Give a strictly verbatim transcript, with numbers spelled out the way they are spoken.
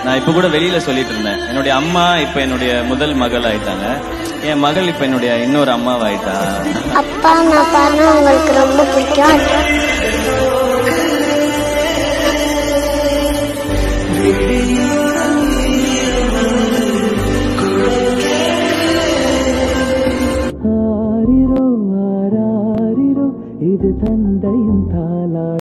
நான் இப்ப கூட வெளியில சொல்லிட்டு இருந்தேன், என்னுடைய அம்மா இப்ப என்னுடைய முதல் மகள் ஆயிட்டாங்க, என் மகள் இப்ப என்னுடைய இன்னொரு அம்மாவாயிட்டா. அப்பா அம்மா உங்களுக்கு ரொம்ப பிடிக்கும். இது தந்தையும் தாளா